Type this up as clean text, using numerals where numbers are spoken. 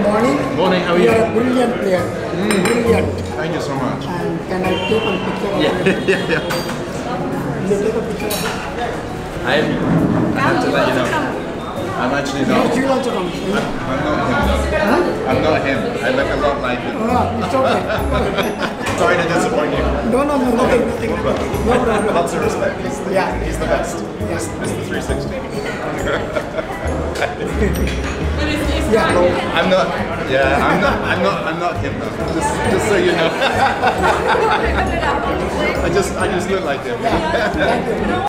morning. Morning, how are you? You are a brilliant player. Brilliant. Thank you so much. And can I take a picture of you? Yeah. Will you take a picture of you? I have to let you know. I'm actually not. Yes, you also come. I'm not him. Huh? I'm not him. I look a lot like him. Oh, it's okay. Sorry to disappoint you. No, nothing. No problem. Lots of respect. Yeah. He's the best. Yeah. He's the 360. Yeah. I'm not. Yeah, I'm not him though. Just so you know. I just look like him. Thank you.